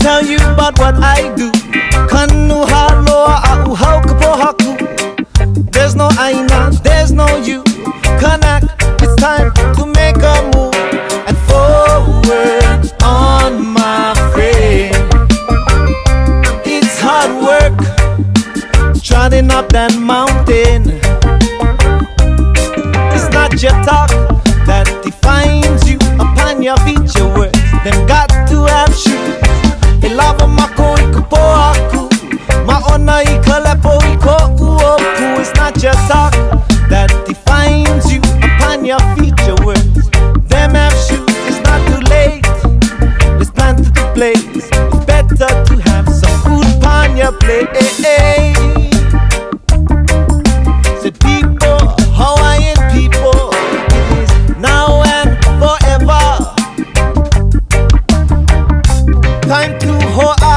tell you about what I do. Kanu haloa au hau kapohaku. There's no aina, there's no you. Kanak, it's time to make a move and forward on, my friend. It's hard work, trotting up that mountain. It's not your talk that defines you. Upon your feet, your words, them got to have shoes. Ilava mako ikupo aku, maona ikalepo iko uoku. It's not your talk that defines you. Upon your feet, your words, them have shoes. It's not too late, it's planted to place. It's better to have some food upon your plate. Say people, Hawaiian people, it is now and forever. Time to ho